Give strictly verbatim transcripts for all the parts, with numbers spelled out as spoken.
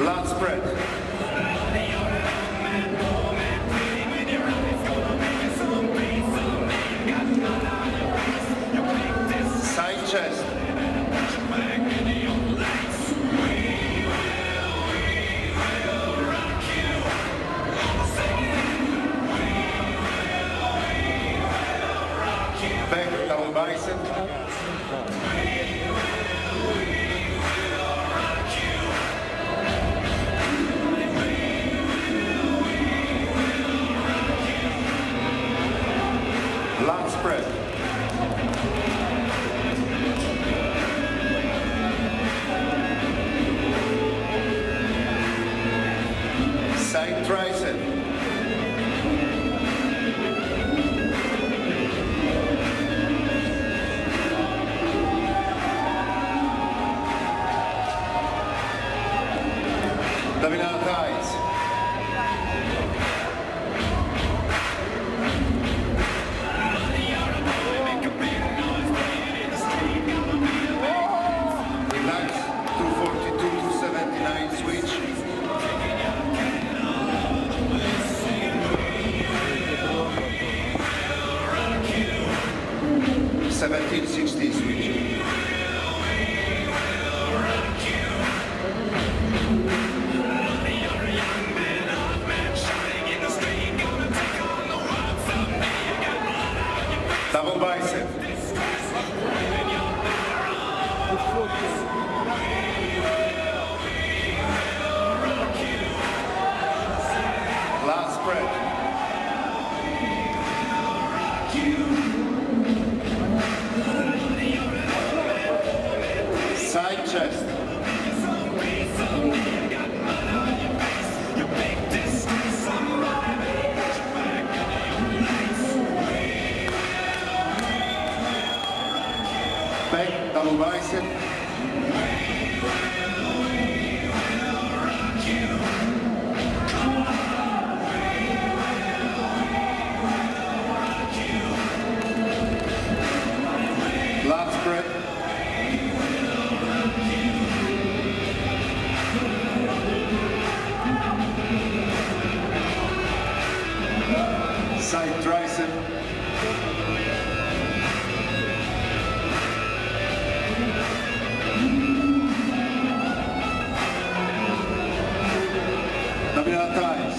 Lat spread. Side chest. Back double bicep. Lat spread. Side tricep. Abdominal thighs. Relax, two forty-two to seventy-nine switch. seventeen sixty switch. Double bicep. Lat spread. Side chest. Back double bicep. Lat spread. Side tricep. Abdominal thighs.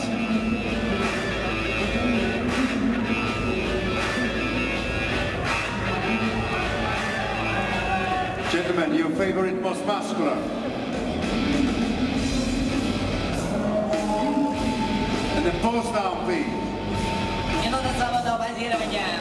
Gentlemen, your favorite most muscular. And the pose down, please. Минута свободного позирования.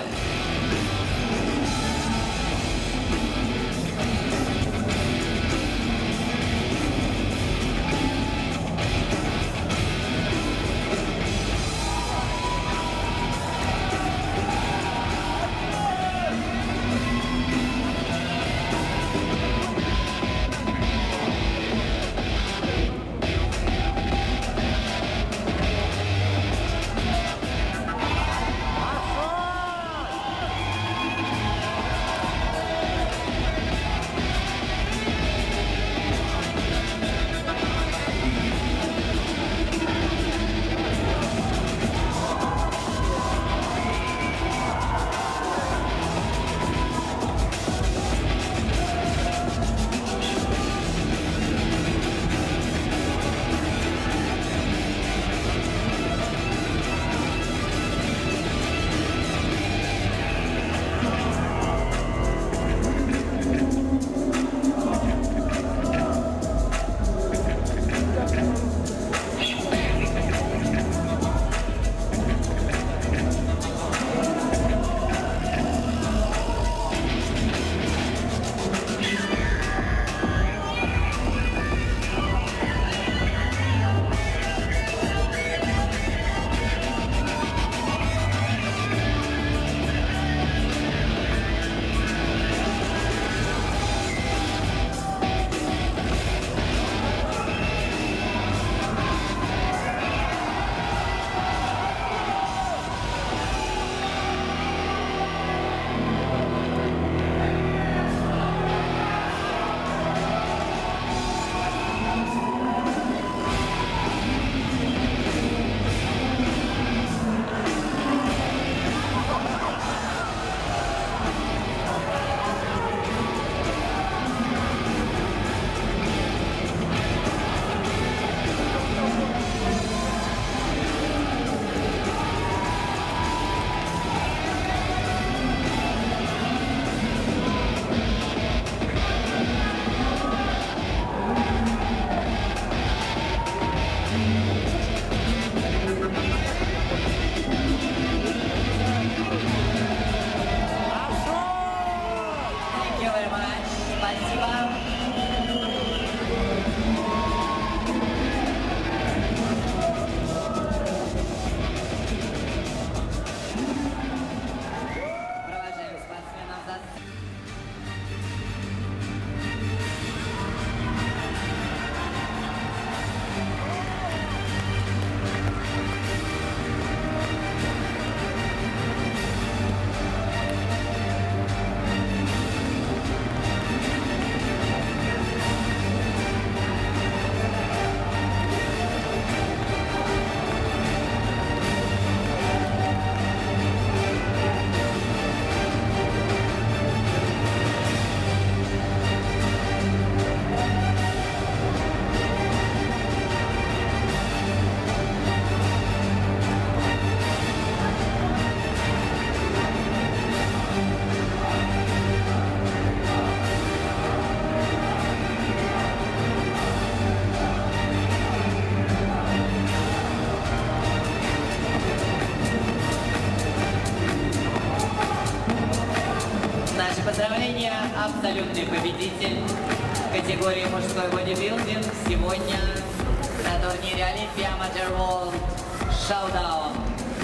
Наши поздравления, абсолютный победитель категории мужской бодибилдинг сегодня на турнире Olympia Amateur World Showdown.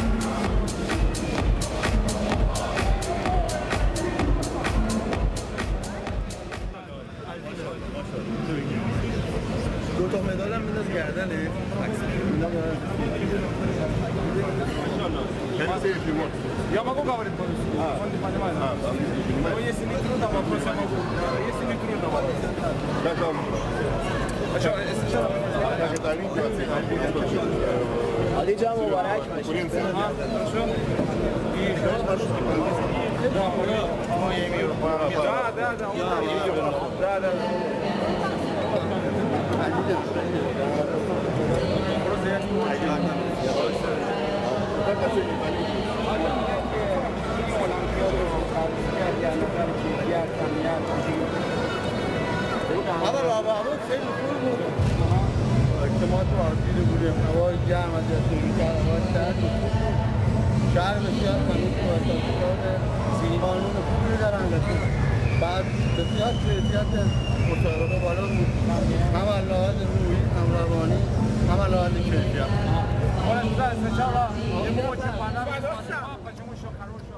دو تا مدال هم مینداز گردنه Я могу говорить по-русски? Он не понимает. Но если не трудно, вопрос я могу. Если не трудно, вопрос. А что, если что? علی جان مبارک باشه. Да, да, да. Да, да. Просто я не могу. اما رابطه خیلی خوب بود. اجتماعات عادی بودیم. هوای گرم از دستگیری کرد. هوای سرد بود. شهر بسیار تمیز و احساسات قانون خوبی دارن. بعد بسیار کیفیت مسابقه بالا بود. هم از لحاظ روحی، هم روانی، هم از لحاظ کیفیت. Он сначала ему очень понравилось, почему еще хороший.